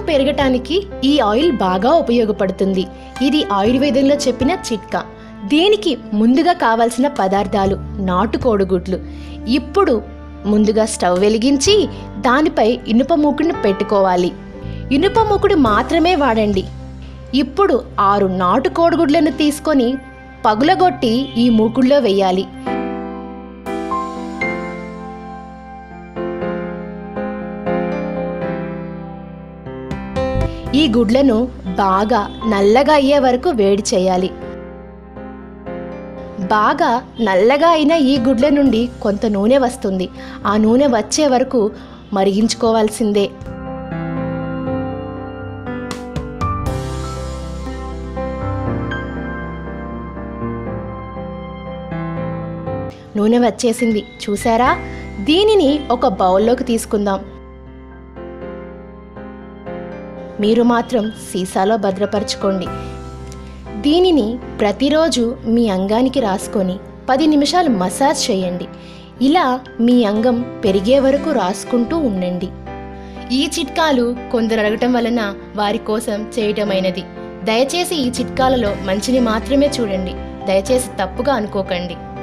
పెరగటానికి ఈ ఆయిల్ బాగా ఉపయోగపడుతుంది. ఇది ఆయుర్వేదంలో చెప్పిన చిట్కా. దీనికి ముందుగా కావాల్సిన పదార్థాలు నాటుకోడిగుడ్లు. ఇప్పుడు ముందుగా స్టవ్ వెలిగించి దానిపై ఇనుప మూకుడిని పెట్టుకోవాలి. ఇనుప మూకుడు మాత్రమే వాడండి. ఇప్పుడు 6 నాటుకోడిగుడ్లను తీసుకొని పగులగొట్టి ఈ మూకుడులో వేయాలి. ఈ గుడ్లను బాగా నల్లగా అయ్యే వరకు వేడి చేయాలి. బాగా నల్లగా అయిన ఈ గుడ్ల నుండి కొంత నూనె వస్తుంది. ఆ నూనె వచ్చే వరకు మరిగించుకోవాల్సిందే. నూనె వచ్చేసింది చూసారా? దీనిని ఒక బౌల్లోకి తీసుకుందాం. మీరు మాత్రం సీసాలో భద్రపరచుకోండి. దీనిని ప్రతిరోజు మీ అంగానికి రాసుకొని 10 నిమిషాలు మసాజ్ చేయండి. ఇలా మీ అంగం పెరిగే వరకు రాసుకుంటూ ఉండండి. ఈ చిట్కాలు కొందరు అడగటం వలన వారి కోసం చేయటమైనది. దయచేసి ఈ చిట్కాలలో మంచిని మాత్రమే చూడండి. దయచేసి తప్పుగా అనుకోకండి.